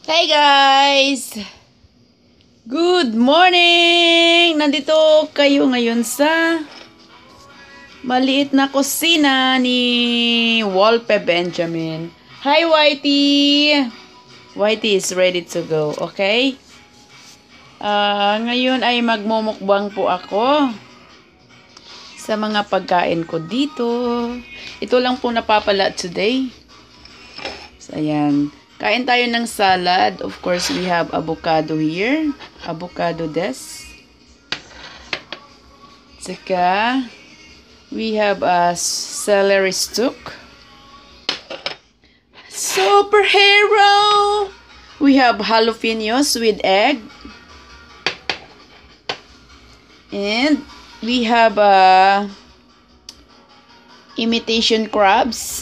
Hey guys! Good morning! Nandito kayo ngayon sa maliit na kusina ni Wolpe Benjamin. Hi Whitey! Whitey is ready to go, okay? Ngayon ay magmumukbang po ako sa mga pagkain ko dito. Ito lang po napapala today. So, ayan. Kain tayo ng salad. Of course, we have avocado here. Avocado des. Tsaka, we have a celery stalk. Superhero! We have jalapenos with egg. And we have imitation crabs.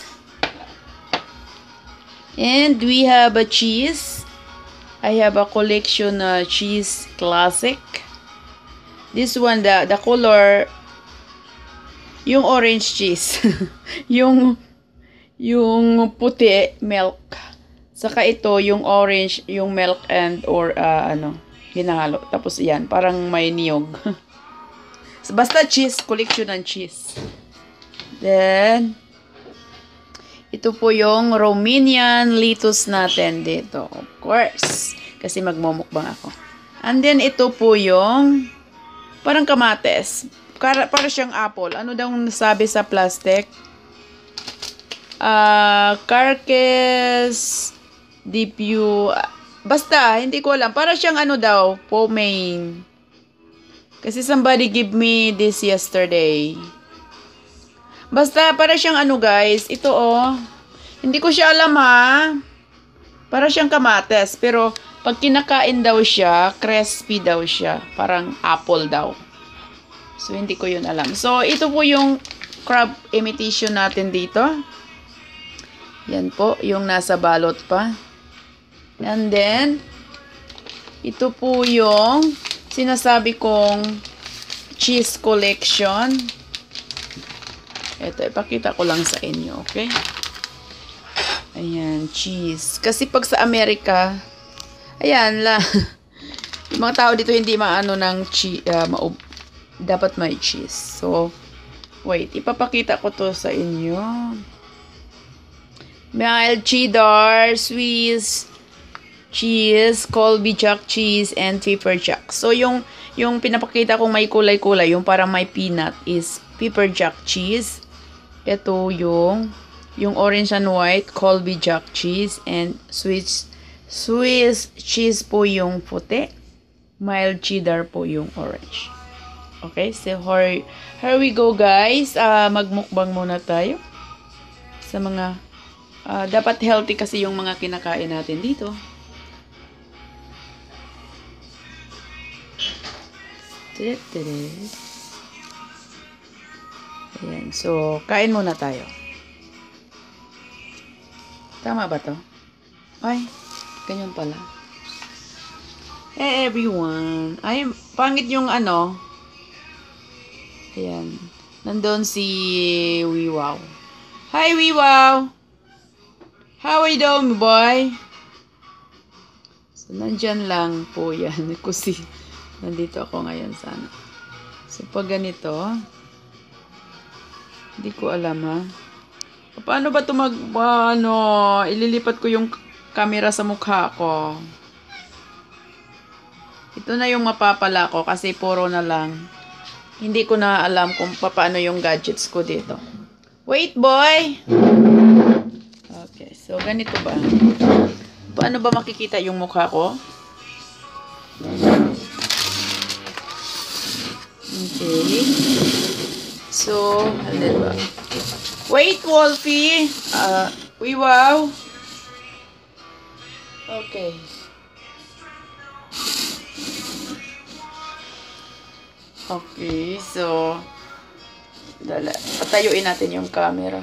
And we have a cheese. I have a collection cheese classic. This one, the color, yung orange cheese. yung puti, milk. Saka ito, yung orange, yung milk and or hinahalo. Tapos yan, parang may niyog. Basta cheese, collection ng cheese. Then, ito po yung Romanian lettuce natin dito. Of course. Kasi magmumukbang ako. And then, ito po yung parang kamates. Para siyang apple. Ano daw nasabi sa plastic? Carcass Dipu. Basta, hindi ko alam. Para siyang ano daw, pomain. Kasi somebody give me this yesterday. Basta, para siyang ano guys, ito oh, hindi ko siya alam ha, para siyang kamates, pero pag kinakain daw siya, crispy daw siya, parang apple daw. So, hindi ko yun alam. So, ito po yung crab imitation natin dito. Yan po, yung nasa balot pa. And then, ito po yung sinasabi kong cheese collection. Ito, ipakita ko lang sa inyo, okay? Ayan, cheese. Kasi pag sa Amerika, ayan lang. Yung mga tao dito hindi maano ng cheese, dapat may cheese. So, wait, ipapakita ko to sa inyo. Mild cheddar, Swiss cheese, Colby Jack cheese, and pepper jack. So, yung pinapakita kong may kulay-kulay, yung parang may peanut is pepper jack cheese. Ito yung orange and white, Colby Jack cheese, and Swiss cheese po yung puti. Mild cheddar po yung orange. Okay, so here we go guys. Magmukbang muna tayo. Sa mga, dapat healthy kasi yung mga kinakain natin dito. Ayan. So, kain muna tayo. Tama ba to? Ay, ganyan pala. Hey everyone. Ay, pangit yung ano. Ayan. Nandun si Wiwaw. Hi Wiwaw! How are you doing, boy? So, nandyan lang po yan. Kasi, nandito ako ngayon sana. So, pag ganito, hindi ko alam ha. Paano ba ito ililipat ko yung camera sa mukha ko. Ito na yung mapapala ko kasi puro na lang. Hindi ko na alam kung paano yung gadgets ko dito. Wait boy! Okay, so ganito ba? Paano ba makikita yung mukha ko? Okay. So, ano ba? Wait, Wolfie! Wow! Okay. Okay, so, patayuin natin yung camera.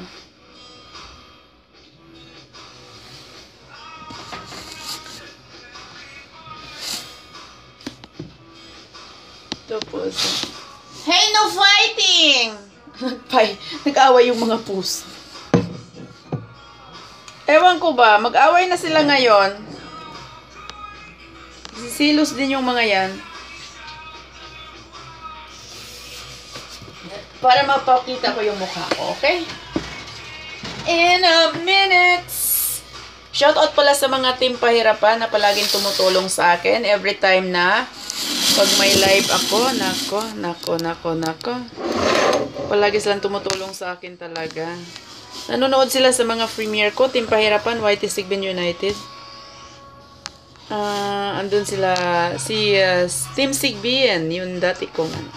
Tapos, hey, no fighting! Nag-away yung mga puso. Ewan ko ba, mag-away na sila ngayon. Silos din yung mga yan. Para mapakita ko yung mukha ko, okay? In a minute. Shoutout pala sa mga team pahirapan na palaging tumutulong sa akin every time na pag may live ako. Nako. Palagi silang tumutulong sa akin talaga. Nanonood sila sa mga premiere ko. Team pahirapan, YT Sigbin United. Andun sila, si Team Sigbin, yung dati kong ano.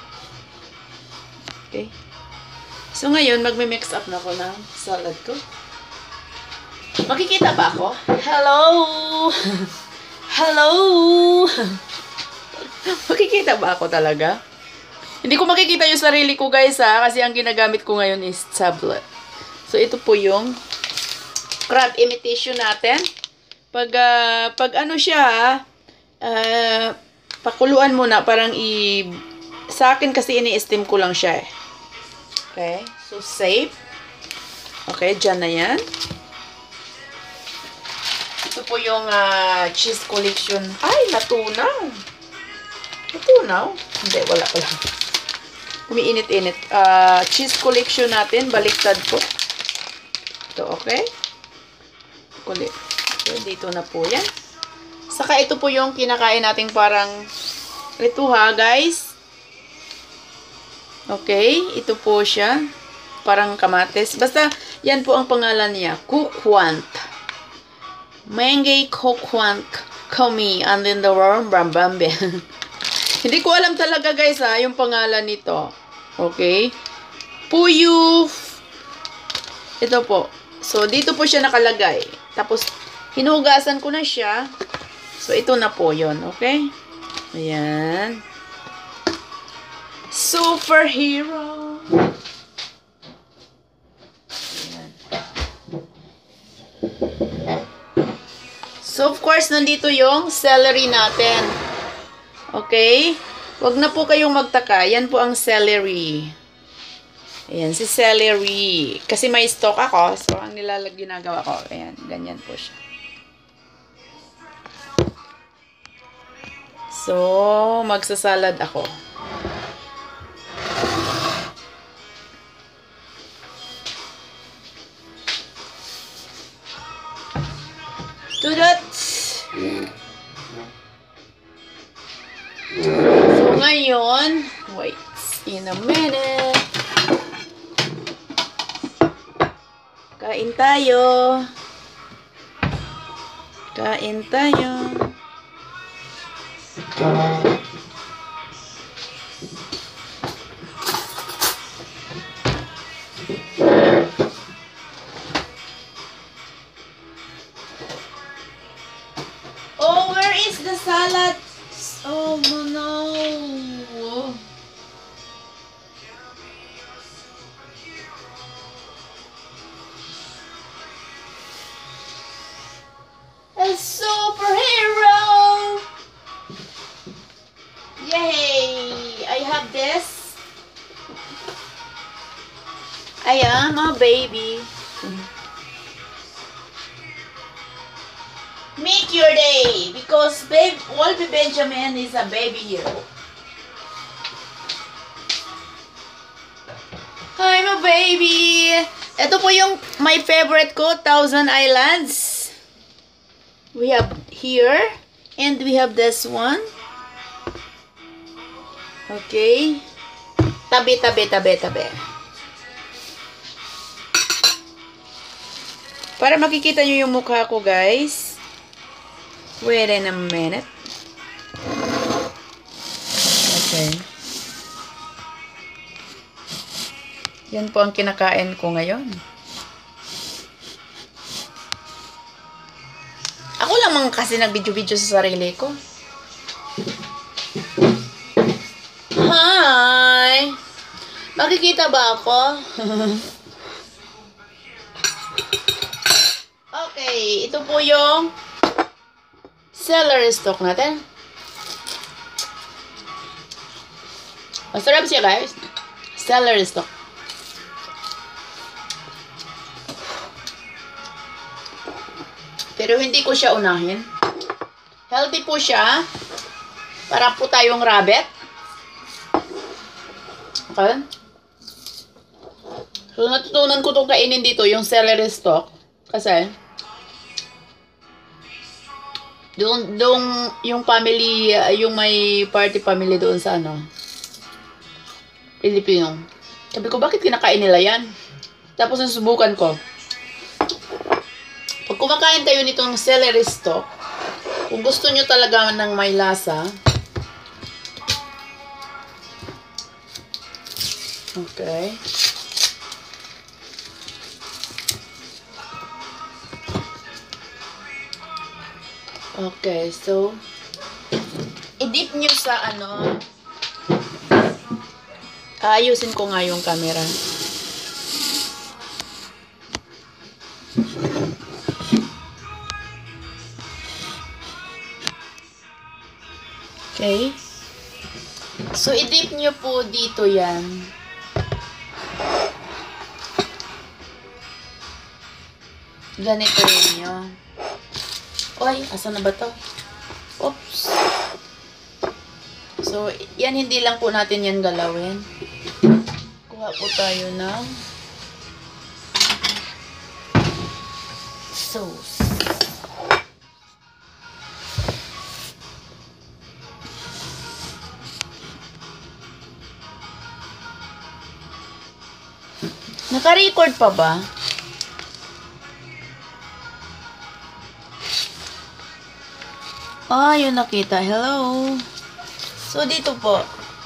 Okay. So ngayon, magme-mix up na ako ng salad ko. Makikita ba ako? Hello! Hello! Makikita ba ako talaga? Hindi ko makikita yung sarili ko guys ha, kasi ang ginagamit ko ngayon is tablet. So ito po yung crab imitation natin. Pag ano siya, pakuluan muna, parang sa akin kasi ini-steam ko lang siya eh. Okay, so safe. Okay, dyan na yan. Ito po yung cheese collection. Ay, natunaw. Natunaw? Hindi, wala pala. Umiinit-init. Cheese collection natin, baliktad po. Ito, okay? Kulit. Okay, dito na po yan. Saka ito po yung kinakain nating parang, ito ha, guys. Okay, ito po siya. Parang kamatis. Basta, yan po ang pangalan niya. Kukwant. Mengay kukwant kami. And then the warm brambambe. Hindi ko alam talaga guys ha, yung pangalan nito. Okay. Puyu. Ito po. So, dito po siya nakalagay. Tapos, hinugasan ko na siya. So, ito na po yon. Okay. Ayan. Superhero. Ayan. So, of course, nandito yung celery natin. Okay? Huwag na po kayong magtaka. Yan po ang celery. Ayan, si celery. Kasi may stock ako. So, ang ginagawa ko. Ayan, ganyan po siya. So, magsasalad ako. Do that. So, ngayon, wait, in a minute. Kain tayo. Kain tayo. Oh, where is the salad? Oh, no. A superhero! Yay! I have this. I am a baby. Make your day because Wolfie Benjamin is a baby hero. I'm a baby. Ito po yung my favorite ko, Thousand Islands. We have here and we have this one. Okay. Tabi. Para makikita nyo yung mukha ko, guys. Wait a minute. Okay. Yan po ang kinakain ko ngayon. Ako lamang kasi nag-video-video sa sarili ko. Hi! Makikita ba ako? Okay, ito po yung celery stock natin. Masarap siya, guys. Celery stock. Pero hindi ko siya unahin. Healthy po siya. Para po tayong rabbit. Okay? So, natutunan ko itong kainin dito, yung celery stalk. Kasi, doon yung family, yung may party family doon sa Pilipino. Sabi ko, bakit kinakain nila yan? Tapos nasubukan ko. Pag kumakain kayo nitong celery stalk, kung gusto nyo talaga ng may lasa, okay. Okay, so, i-dip nyo sa ayusin ko nga yung camera. Okay. So, i-dip nyo po dito yan. Ganito yun nyo. Oy, asa na ba to? Oops. So, yan hindi lang po natin yan galawin. Kuha po tayo ng sauce. Naka-record pa ba? Yun nakita. Hello. So, dito po.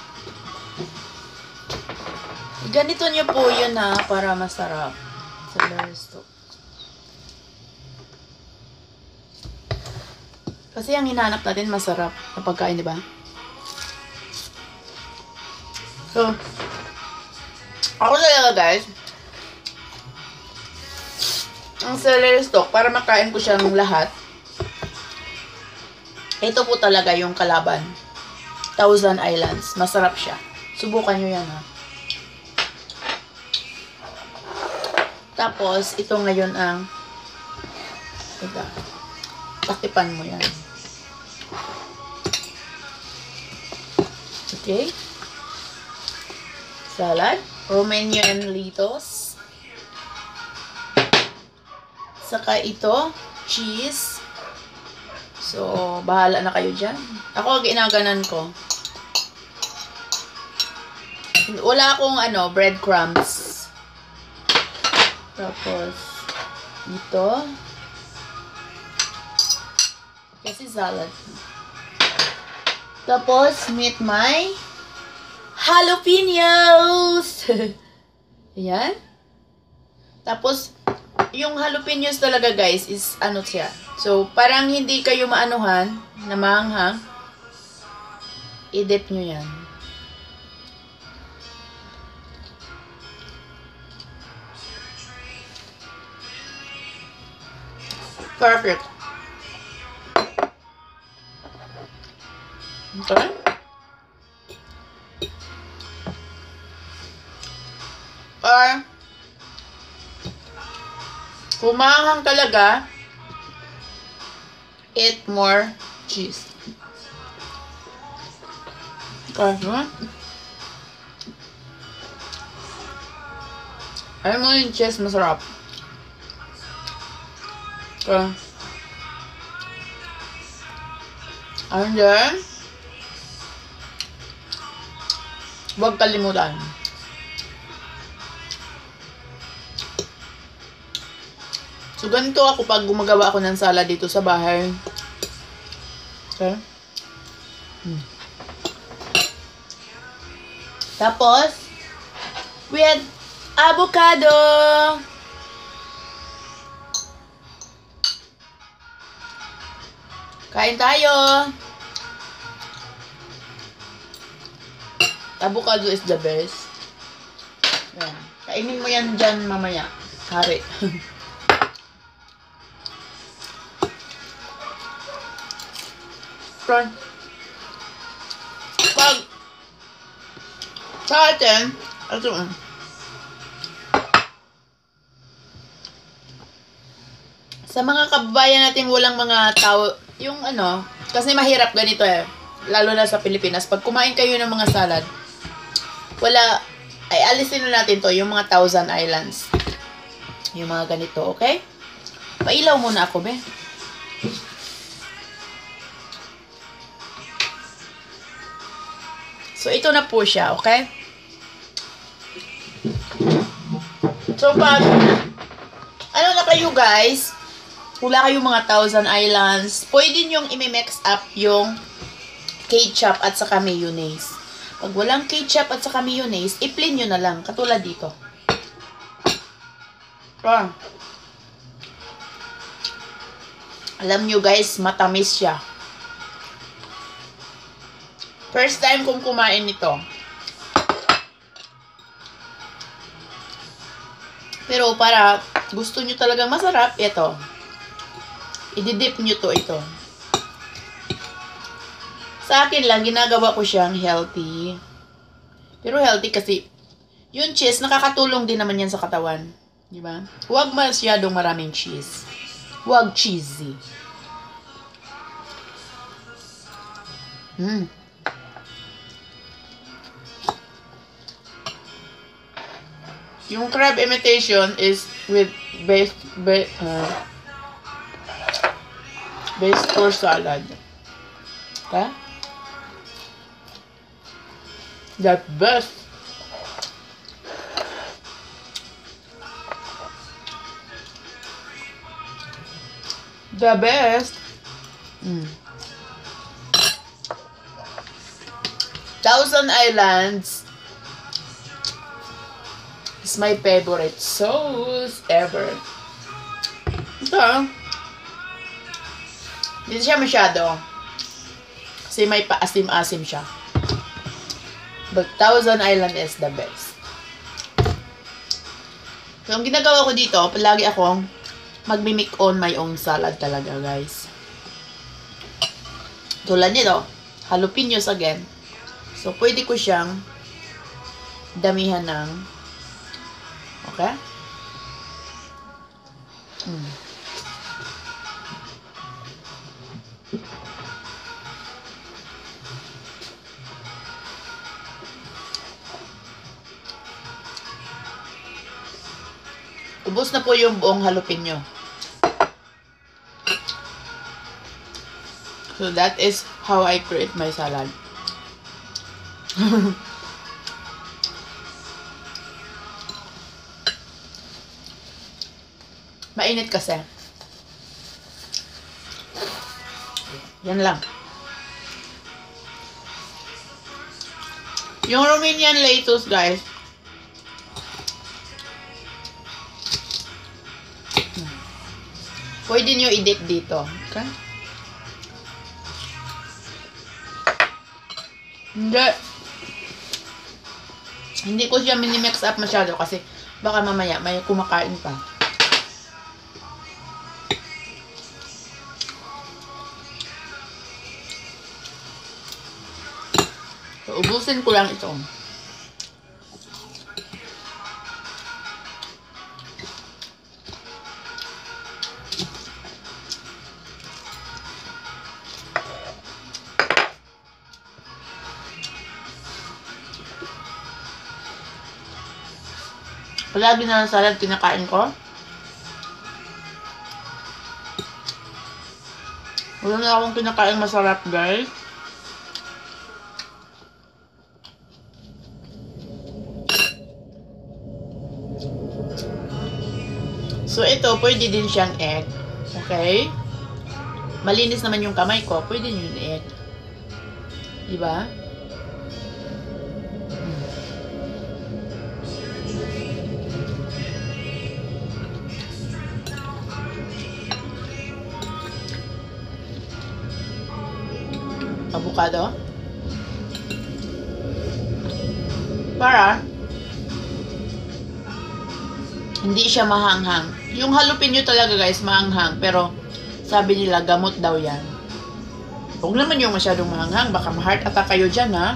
Ganito nyo po yun para masarap. Celery stalk. Kasi ang hinahanap natin masarap na pagkain, di ba? So, ako talaga guys, ang celery stalk, para makain ko siyang lahat, ito po talaga yung kalaban. Thousand Islands. Masarap siya. Subukan nyo yan Tapos, ito ngayon ang takipan mo yan. Okay. Salad. Romanian lettuce. Saka ito, cheese. So, bahala na kayo dyan. Ako, ginaganan ko. Wala akong breadcrumbs. Tapos, ito. Kasi salad. Tapos, meet my jalapenos. Ayan. Tapos, yung jalapenos talaga guys is siya. So, parang hindi kayo maanuhan na maanghang. I-dip nyo yan. Perfect. Okay. Kung maanghang talaga, eat more cheese. Okay. Alam mo yung cheese masarap. Okay. And then, huwag kalimutan. So, ganito ako pag gumagawa ako ng salad dito sa bahay. Okay. Tapos, with avocado. Kain tayo. Avocado is the best. Yan. Kainin mo yan dyan mamaya. Hari. Pag sa atin, sa mga kababayan natin walang mga tao, yung Kasi mahirap ganito eh. Lalo na sa Pilipinas. Pag kumain kayo ng mga salad, wala, ay alisin na natin to, yung mga Thousand Islands. Yung mga ganito, okay? Pailaw muna ako, be. So, ito na po siya, okay? So, pag, ano na kayo guys, wala kayong mga Thousand Islands, pwede nyong i-mix up yung ketchup at saka mayonnaise. Pag walang ketchup at saka mayonnaise, i-plain nyo na lang, katulad dito. Alam nyo guys, matamis siya. First time kong kumain nito. Pero para gusto nyo talagang masarap, ito. I-dip nyo to ito. Sa akin lang, ginagawa ko siyang healthy. Pero healthy kasi, yung cheese, nakakatulong din naman yan sa katawan. Diba? Huwag masyadong maraming cheese. Huwag cheesy. Yung crab imitation is with base or salad. Okay? The best. The best. Thousand Islands is my favorite sauce ever. Ito. Hindi siya masyado. Kasi may paasim-asim siya. But Thousand Island is the best. So, ang ginagawa ko dito, palagi akong magmimik on my own salad talaga, guys. Tulad nito, jalapenos again. So, pwede ko siyang damihan ng, okay? Ubos na po yung buong jalapeno. So that is how I create my salad. Mainit kasi. Yan lang. Yung Romanian lettuce, guys, pwede nyo i-dip dito. Okay? Hindi ko siya mini-mix up masyado kasi baka mamaya may kumakain pa. So, ubusin ko lang ito. Palagi na ng salad kinakain ko. Wala na akong kinakain masarap, guys. So, ito, pwede din siyang egg. Okay? Malinis naman yung kamay ko. Pwede yung egg. Diba? Avocado. Para hindi siya mahanghang. Yung jalapeno talaga, guys, mahanghang. Pero sabi nila gamot daw yan. Huwag naman yung masyadong mahanghang. Baka ma-heart attack kayo dyan, ha?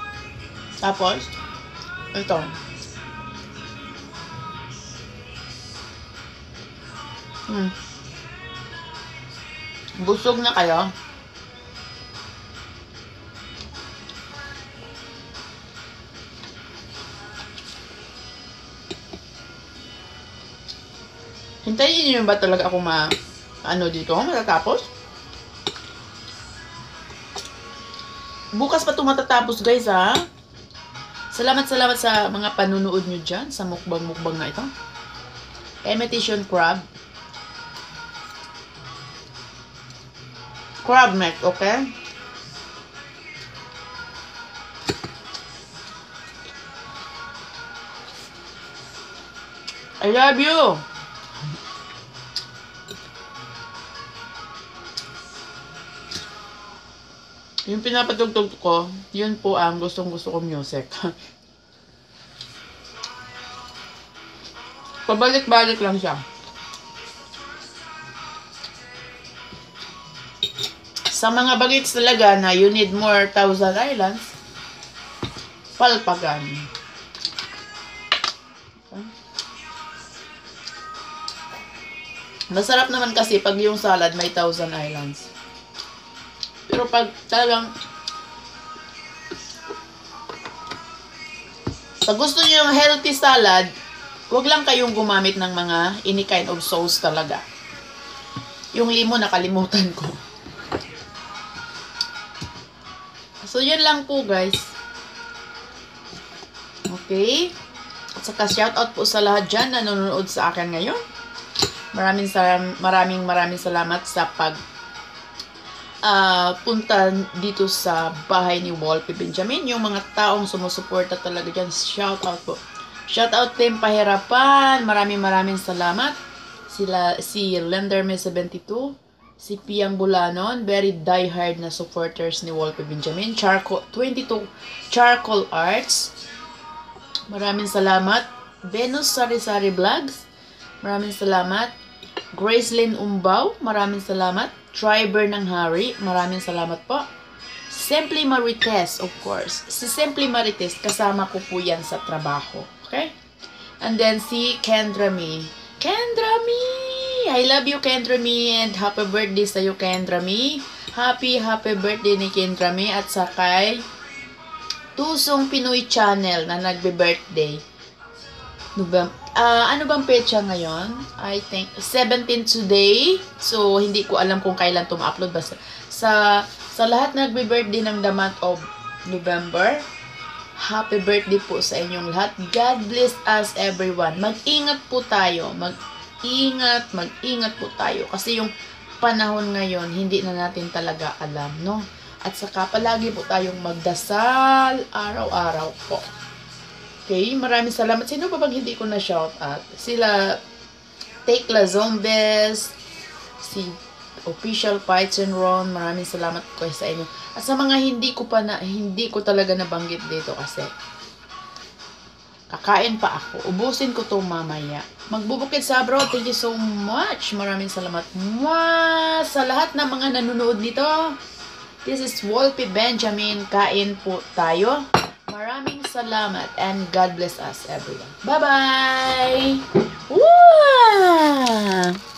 Tapos ito. Busog na kayo? Hintayin niyo ba talaga ako dito? Matatapos? Bukas pa ito matatapos, guys, ha? Salamat sa mga panunood nyo dyan sa mukbang na ito. Imitation crab. Crab neck, okay? I love you! Yung pinapatugtog ko, yun po ang gustong-gusto ko music. Pabalik-balik lang siya. Sa mga bagets talaga na you need more Thousand Islands, palpagan. Masarap naman kasi pag yung salad may Thousand Islands. Pero pag talagang pag gusto niyo yung healthy salad, huwag lang kayong gumamit ng mga any kind of sauce talaga. Yung limon nakalimutan ko. So yun lang po, guys. Okay? At saka shoutout po sa lahat dyan na nanonood sa akin ngayon. Maraming salamat sa punta dito sa bahay ni Wolfie Benjamin. Yung mga taong sumusuporta talaga dyan, shout out po. Shout out Team Pahirapan. Maraming salamat. Si Lenderme72, si Piang Bulanon, very diehard na supporters ni Wolfie Benjamin. 22 Charcoal Arts. Maraming salamat. Venus Sari-Sari Vlogs. Maraming salamat. Gracelyn Umbaw. Maraming salamat. Triber ng Hari, maraming salamat po. Simply Marites, of course. Si Simply Marites, kasama ko po yan sa trabaho. Okay? And then si Kendra Me. Kendra Me! I love you, Kendra Me, and happy birthday sa iyo, Kendra Me. Happy birthday ni Kendra Me at sakay Tusong Pinoy Channel na nagbe-birthday. Ano bang petsa ngayon? I think 17 today. So, hindi ko alam kung kailan ito ma-upload. Basta sa lahat nagbe-birthday ng the month of November, happy birthday po sa inyong lahat. God bless us everyone. Mag-ingat po tayo. Mag-ingat po tayo. Kasi yung panahon ngayon, hindi na natin talaga alam, no? At saka palagi po tayong magdasal araw-araw po. Okay, maraming salamat. Sino pa bang hindi ko na shout out? Sila Tekla Zombies, si Official Fights and Ron, maraming salamat po sa inyo. At sa mga hindi ko talaga nabanggit dito kasi kakain pa ako. Ubusin ko to mamaya. Magbubukid sa abroad. Thank you so much. Maraming salamat. Sa lahat ng mga nanonood nito. This is Wolfie Benjamin. Kain po tayo. Maraming salamat and God bless us everyone. Bye-bye! Wow!